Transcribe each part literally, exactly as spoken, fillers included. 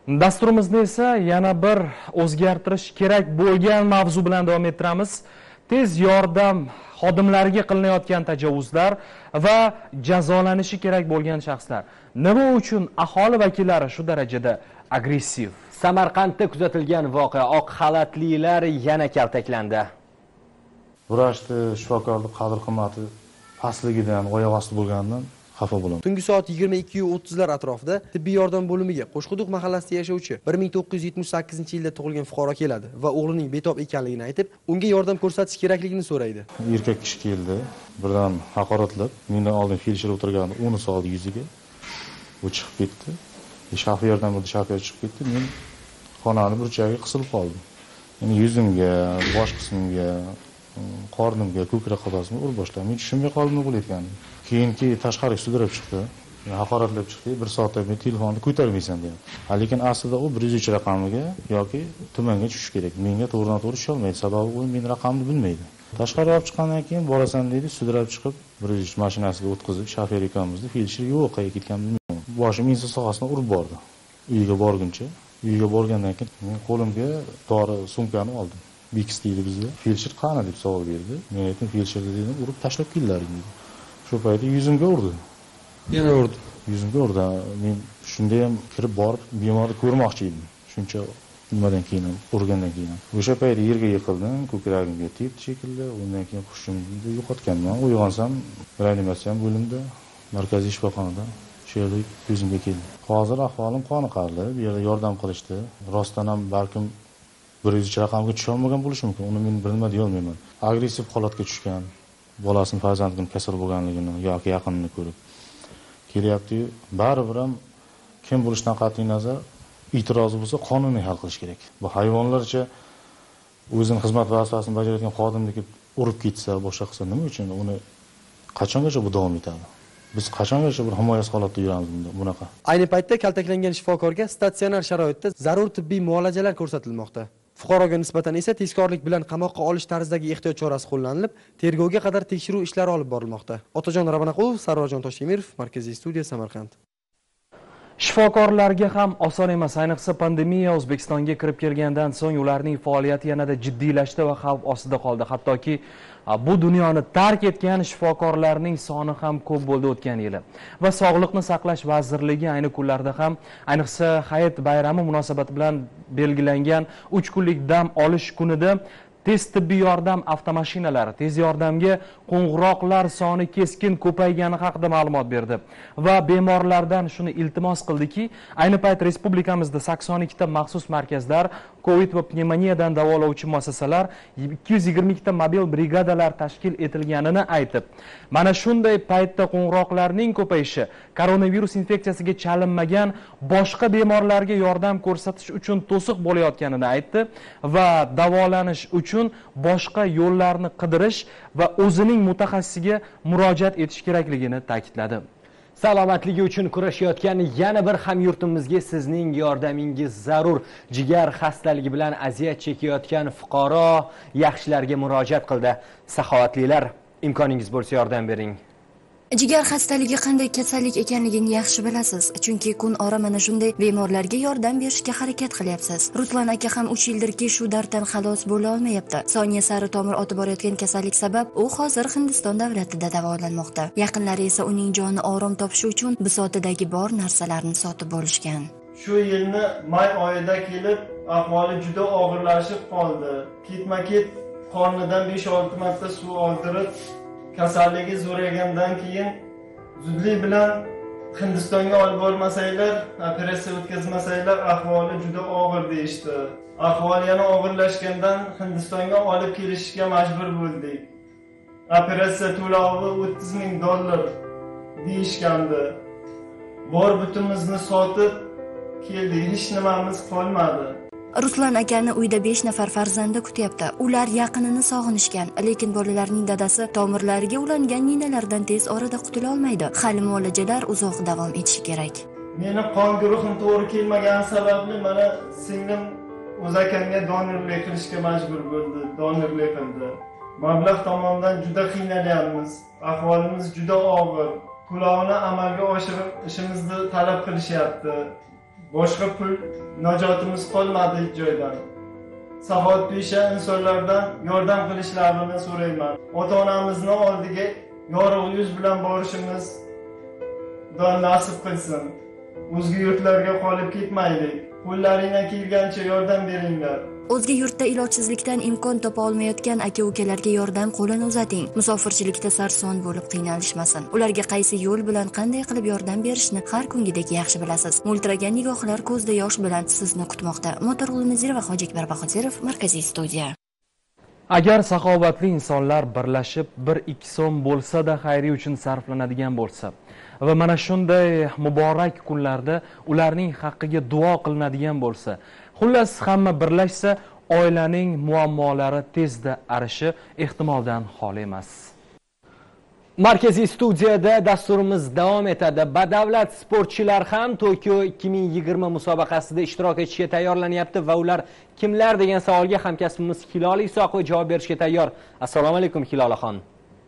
Dasturimizni esa yana bir o'zgartirish kerak bo'lgan mavzu bilan davom ettiramiz. Tez yordam xodimlariga qilinayotgan tajovuzlar va jazolanishi kerak bo'lgan shaxslar. Nima uchun aholi vakillari shu darajada agressiv? Samarqandda kuzatilgan voqea, oq xalatlilar yana kaltaklandi. Vrachni, shifokorlik qadr-qimmati pastligidan, oyoq osti bo'lganidan xafa bo'laman. Tungi soat yigirma ikki o'ttizlar atrofida tibbiy yordam bo'limiga Qo'shquduq mahallasida yashovchi bir ming to'qqiz yuz yetmish sakkizinchi yilda tug'ilgan fuqaro keladi va o'g'lining betob ekanligini aytib, unga yordam ko'rsatish kerakligini so'raydi. Erkak kishi keldi, birdan haqoratlab, mendan oldin feldsher o'tirgan uni soldi yuziga. U chiqib ketdi. Shaxsiy yordam bo'ldi, shafiyat chiqib ketdi. Men xonani burchagiga qisilib qoldim. Ya'ni yuzimga, bosh qismimga, qornimga, ko'krak qabasimga urib boshladi. Men tushunmay qoldim nima bo'layotganini. Keyinki tashqariga sudrab chiqdi. Haqoratlab chiqdi. Bir soatdan men telefonni ko'tarmaysan dedi. Lekin aslida u bir yuz uch raqamiga yoki tumanga tushish kerak. Menga to'g'ridan to'g'ri tusha olmaydi. Sababi u men raqamni bilmaydi. Tashqariga olib chiqqandan keyin borasan dedi, sudrab chiqib, bir yuz uch mashinasiga o'tkazib, shofyor ekanmizni feldsher yo'q, qayerga ketganini bilmayman. Boshim inson sohasini urib bordi. Uyiga borguncha, uyiga borgandan keyin men qo'limga dori sumkani oldim. Bix deydi bizda. Feldsher qani deb savol berdi. Men aytdim, feldsher dedim, urib tashlab keldilar dedi. Shu paytda yuzimga urdi. Yana urdi. Yuzimga urdi. Men shunda ham kirib borib bemorni ko'rmoqchi edim. Shuncha nimadan keyin, urgandan keyin. O'sha paytda yerga yiqildim, ko'kragimga tegdi shekilli. Undan keyin hushimni yo'qotganman. Uyg'onsam, reanimatsiya bo'limida, markaziy shifoxonada shu yerda ko'zimga keldi. Hozir ahvolim qoniqarli. Bu yerda yordam qilishdi. Rostdan ham balkim bir yuz uch raqamga tusha olmagan bo'lishi mumkin. Uni men bilma deya olmayman. Agressiv holatga tushgan. Bolasini farzandining kasal bo'lganligini yoki yaqinini ko'rib kelyapti. Baribir ham kim bo'lishidan qat'iy nazar e'tirozi bo'lsa qonuniy hal qilish kerak. Bu hayvonlarcha o'zining xizmat vazifasini bajarayotgan xodimni kelib urib ketsa, boshqa qilsa nima uchun uni qachongacha bu davom etadi? Biz qachongacha bir himoyasiz holatda yuramiz bunda bunaqa? Ayni paytda kaltaklangan shifokorga statsionar sharoitda zarur tibbiy muolajalar ko'rsatilmoqda. Fuqaroga nisbatan esa tezkorlik bilan qamoqqa olish tarzidagi ehtiyot chorasi qo'llanilib, tergovga qadar tekshiruv ishlari olib borilmoqda. Otajon Rabanaqulov, Sarvarjon Toshtemirov, Markaziy studiya, Samarqand. Shifokorlarga ham oson emas, ayniqsa pandemiya O'zbekistonga kirib kelgandan so'ng ularning faoliyati yanada jiddiylashdi va xavf ostida qoldi. Hattoki bu dunyoni tark etgan shifokorlarning soni ham ko'p bo'ldi o'tgan yili. Va Sog'liqni saqlash vazirligi ayni kunlarda ham, ayniqsa Hayit bayrami munosabati bilan belgilangan uch kunlik dam olish kunida tez tibbiy yordam avtomashinalari, tez yordamga qo'ng'iroqlar soni keskin ko'paygani haqida ma'lumot berdi va bemorlardan shuni iltimos qildiki, ayni payt respublikamizda sakson ikkita maxsus markazlar, Covid va pnevmoniyadan davolovchi muassasalar, ikki yuz yigirma ikkita mobil brigadalar tashkil etilganini aytib, mana shunday paytda qo'ng'iroqlarning ko'payishi koronavirus infeksiyasiga chalinmagan boshqa bemorlarga yordam ko'rsatish uchun to'siq bo'layotganini aytdi va davolanish uchun boshqa yo'llarni qidirish va o'zining mutaxassisiga murojaat etish kerakligini ta'kidladi. Salomatligi uchun kurashayotgan yana bir hamyurtimizga sizning yordamingiz zarur. Jigar xastaligi bilan aziyat chekayotgan fuqaro yaxshilarga murojaat qildi. Saxovatlilar, imkoningiz bo'lsa yordam bering. Jigar xastaligi qanday kasallik ekanligini yaxshi bilasiz, chunki kun ora mana shunday bemorlarga yordam berishga harakat qilyapsiz. Ruslan aka ham uch yildirki shu darddan xalos bo'la olmayapti. Soniya sari tomir otib borayotgan kasallik sabab u hozir Hindiston davlatida davolanmoqda. Yaqinlari esa uning joni orom topishi uchun bisotidagi bor narsalarni sotib bo'lishgan. Shu yilni may oyida kelib, ahvoli juda og'irlashib qoldi. Ketma-ket qornidan besh olti marta suv oldirib, kasalligi zo'raygandan keyin zudlik bilan Hindistonga olib bormasanglar, operatsiya o'tkazmasanglar ahvoli juda og'ir deyishdi. Ahvoli yana og'irlashgandan Hindistonga olib kelishga majbur bo'ldik. Operatsiya to'lovi o'ttiz ming dollar deyishgandi. Bor butimizni sotib keldik, hech nimamiz qolmadi. Ruslan akani uyda besh nafar farzandi kutyapti. Ular yaqinini sog'inishgan, lekin bolalarning dadasi tomirlariga ulangan minalardan tez orada qutula olmaydi. Hali muolajalar uzoq davom etishi kerak. Meni qon guruhim to'g'ri kelmagani sababli mana singlim o'z akamga donorlik qilishga majbur bo'ldi, donorlik qildi. Mablag' tomonidan juda qiynalyapmiz. Ahvolimiz juda og'ir. To'lovni amalga oshirib ishimizni talab qilishyapti. boshqa pul najotimiz qolmadi hech joydan. Saxovatpesha insonlardan yordam qilishlarini so'rayman. Ota-onamizni oldiga yorug' yuz bilan borishimiz dan nasib qilsin. O'zga yurtlarga qolib ketmaylik. Qo'llaringdan kelgancha yordam beringlar. O'zga yurtda ilojsizlikdan imkon topa olmayotgan aka-ukalarga yordam qo'lini uzating. Musofirchilikda sarson bo'lib qiynalishmasin. Ularga qaysi yo'l bilan qanday qilib yordam berishni har kungidek yaxshi bilasiz. Mo'ltiragan nigohlar ko'zda yosh bilan sizni kutmoqda. Motorul Nazirova, Hojikbar Bahodirov, Markaziy studiya. Agar saxovatli insonlar birlashib bir ikki so'm bo'lsa-da xayriya uchun sarflanadigan bo'lsa va mana shunday muborak kunlarda ularning haqqiga duo qilinadigan bo'lsa, xullas hamma birlashsa, oilaning muammolari tezda arishi ehtimoldan xoli emas. Markaziy studiyada dasturimiz davom etadi. Badavlat sportchilar ham Tokio ikki ming yigirma musobaqasida ishtirok etishga tayyorlanyapti va ular kimlar degan savolga hamkasbimiz Hilol Isoqova javob berishga tayyor. Assalomu alaykum Hilolaxon.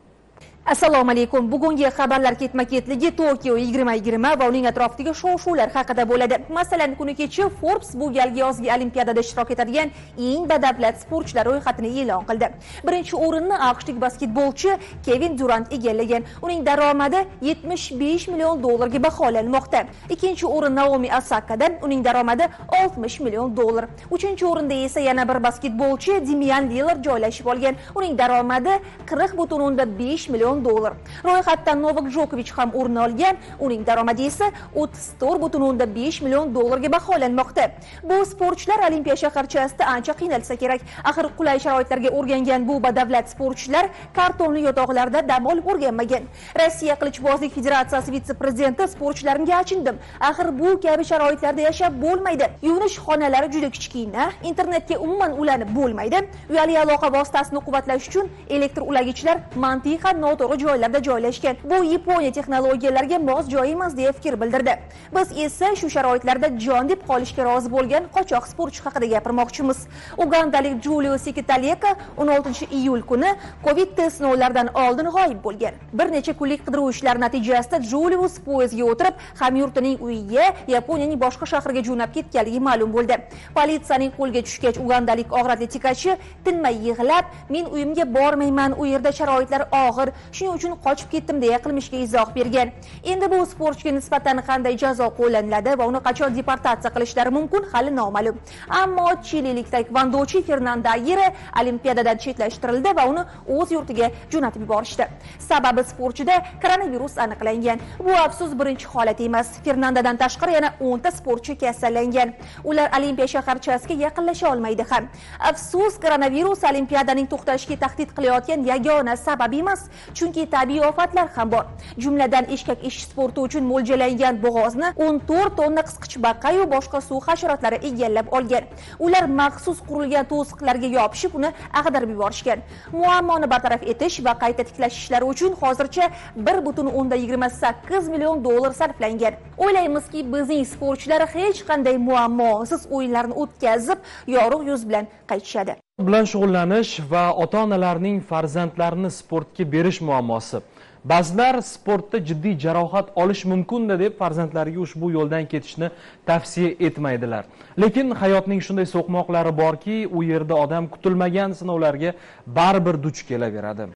Assalomu alaykum. Bugungi xabarlar ketma-ketligi Tokio yigirma yigirma va uning atrofidagi shov-shuvlar haqida bo'ladi. Masalan, kuni kecha Forbes bu galgi yozgi olimpiadada ishtirok etadigan eng badavlat sportchilar ro'yxatini e'lon qildi. Birinchi o'rinni aqshlik basketbolchi Kevin Durant egallagan. Uning daromadi yetmish besh million dollarga baholanmoqda. Ikkinchi o'rin Naomi Osakada, uning daromadi oltmish million dollar. Uchinchi o'rinda esa yana bir basketbolchi Damian Lillard joylashib olgan. Uning daromadi qirq butun o'ndan besh million dollar. Ro'yxatdan Novak Djokovic ham o'rin olgan. Uning daromadi esa o'ttiz to'rt butun o'ndan besh million dollarga baholanmoqda. Bu sportchilar Olimpiya shaharchasida ancha qiynalsa kerak. Axir qulay sharoitlarga o'rgangan bu badavlat sportchilar kartonli yotoqlarda dam olib o'rganmagan. Rossiya qilichbozlik federatsiyasi vitse-prezidenti sportchilarga achindim. Axir bu kabi sharoitlarda yashab bo'lmaydi. Yuvinish xonalari juda kichkina, internetga umuman ulanib bo'lmaydi. Uyali aloqa vositasini quvvatlash uchun elektr ulagichlar mantiqan noto'g'ri joylarda joylashgan. Bu Yaponiya texnologiyalariga mos joy emas deya fikr bildirdi. Biz esa shu sharoitlarda jon deb qolishga rozi bo'lgan qochoq sportchi haqida gapirmoqchimiz. Ugandalik Julio Sekitaleka o'n oltinchi iyul kuni Covid test sinovlaridan oldin g'oyib bo'lgan. Bir necha kunlik qidiruv ishlari natijasida Julio poyezdga o'tirib, hamyurtining uyiga, Yaponiyaning boshqa shahriga jo'nab ketganligi ma'lum bo'ldi. Politsiyaning qo'lga tushgach, ugandalik og'ir atletikachi tinmay yig'lab, "Men uyimga bormayman, u yerda sharoitlar og'ir, shuning uchun qochib ketdim" deya qilmishga izoh bergan. Endi bu sportchiga nisbatan qanday jazo qo'llaniladi va uni qachon deportatsiya qilishlari mumkin hali noma'lum. Ammo chililik taekvondochi Fernando Aguirre olimpiadadan chetlashtirildi va uni o'z yurtiga jo'natib yuborishdi. Sababi sportchida koronavirus aniqlangan. Bu afsus birinchi holat emas. Fernandodan tashqari yana o'nta sportchi kasallangan. Ular Olimpiya shaharchasiga yaqinlasha olmaydi ham. Afsus, koronavirus olimpiadaning to'xtashiga tahdid qilayotgan yagona sabab emas. Chunki tabiiy ofatlar ham bor. Jumladan eshkak ish sporti uchun mo'ljallangan bo'g'ozni o'n to'rt tonna qisqichbaqa va boshqa suv hasharotlari egallab olgan. Ular maxsus qurilgan to'siqlarga yopishib, uni ag'darib yuborishgan. Muammoni bartaraf etish va qayta tiklash ishlari uchun hozircha bir butun o'ndan yigirma sakkiz million dollar sarflangan. O'ylaymizki, bizning sportchilar hech qanday muammosiz o'yinlarni o'tkazib, yorug' yuz bilan qaytishadi. bilan shug'ullanish va ota-onalarning farzandlarini sportga berish muammosi. Ba'zilar sportda jiddiy jarohat olish mumkin deb farzandlariga ushbu yo'ldan ketishni tavsiya etmaydilar. Lekin hayotning shunday so'qmoqlari borki, u yerda odam kutilmagan sinovlarga baribir duch kelaveradi.